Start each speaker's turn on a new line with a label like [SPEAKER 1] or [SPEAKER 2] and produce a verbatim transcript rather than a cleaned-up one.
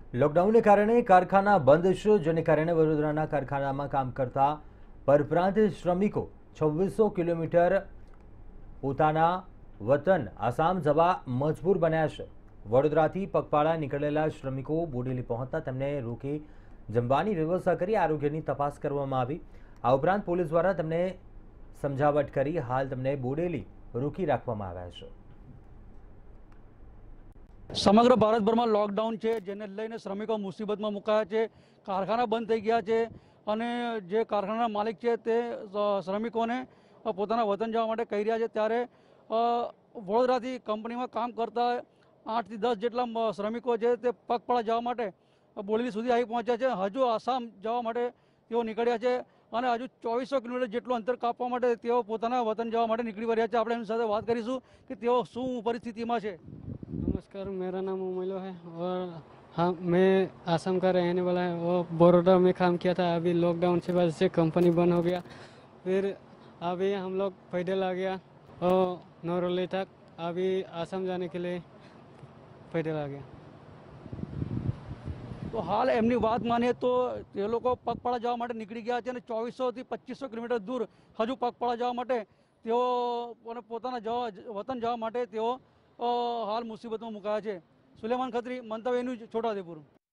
[SPEAKER 1] લોકડાઉનને કારણે કારખાના બંધ છે, જેને કારણે વડોદરાના કારખાનામાં કામ કરતા પરપ્રાંત શ્રમિકો છવ્વીસો કિલોમીટર પોતાના વતન આસામ જવા મજબૂર બન્યા છે। વડોદરાથી પગપાળા નીકળેલા શ્રમિકો બોડેલી પહોંચતા તેમને રોકી જમવાની વ્યવસ્થા કરી આરોગ્યની તપાસ કરવામાં આવી। આ ઉપરાંત પોલીસ દ્વારા તેમને સમજાવટ કરી હાલ તેમને બોડેલી રોકી રાખવામાં આવ્યા છે।
[SPEAKER 2] समग्र भारतभर में लॉकडाउन है, जेने लईने श्रमिको मुसीबत में मुकाया है। कारखाना बंद थई गया है अने जे कारखाना मालिक है ते श्रमिकोने पोताना वतन जवा माटे कही रह्या छे। त्यारे वडोदराथी कंपनी में काम करता आठ थी दस जेटला श्रमिको छे ते पगपाळा जवा माटे बोडेली सुधी आई पहोंच्या छे। हजू आसाम जवा माटे तेओ निकळ्या छे અને હજુ ચોવીસો કિલોમીટર જેટલું અંતર કાપવા માટે તેઓ પોતાના વતન જવા માટે નીકળી પડ્યા છે। આપણે એમની સાથે વાત કરીશું કે તેઓ શું પરિસ્થિતિમાં છે।
[SPEAKER 3] नमस्कार, मेरा नाम उमैलो है और हाँ, मैं आसाम का रहने वाला है और बड़ौदा में काम किया था। अभी लॉकडाउन की वजह से कंपनी बंद हो गया, फिर अभी हम लोग पैदल आ गया और नौरली तक। अभी आसाम जाने के लिए पैदल आ गया।
[SPEAKER 2] तो हाल एमनी बात मानीए तो ये लोग पगपाळा जवा माटे निकળી ગયા છે અને ચોવીસો થી પચીસો કિલોમીટર दूर हजू पगपाळा जवा माटे तेओ पोताना जवा वतन जवा माटे तेओ हाल मुसीबत में मुकाया है। सुलेमान खत्री, मंतव्य न्यूज, छोटाउदेपुर।